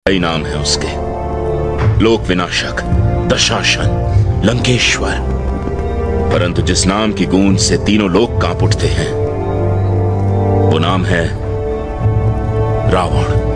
कई नाम है उसके, लोक विनाशक, दशाशन, लंकेश्वर, परंतु जिस नाम की गूंज से तीनों लोक कांप उठते हैं वो नाम है रावण।